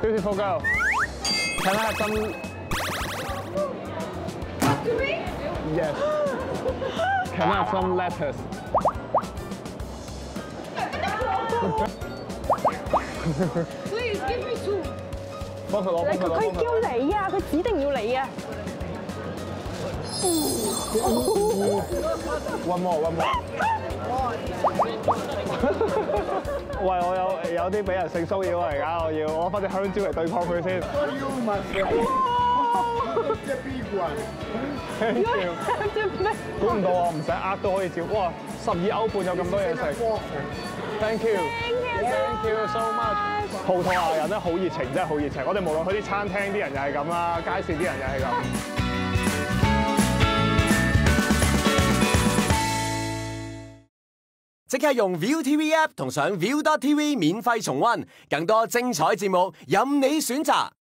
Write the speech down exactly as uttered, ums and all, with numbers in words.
beautiful girl. Can I have some? To me? Yes. Can I have some lettuce? Please give me two. 幫佢攞，幫佢攞， 佢佢叫你啊，佢指定要你啊。 One more, one more. 喂，我有有啲俾人性騷擾啊！而家我要攞翻隻香蕉嚟對抗佢先。Thank you。估唔到我唔使呃都可以照，哇！十二歐半有咁多嘢食。Thank you。Thank you so much。葡萄牙人咧好熱情，真係好熱情。我哋無論去啲餐廳啲人又係咁啦，街市啲人又係咁。 即刻用 ViuTV App 同上 Viu dot T V 免費重溫，更多精彩節目任你選擇。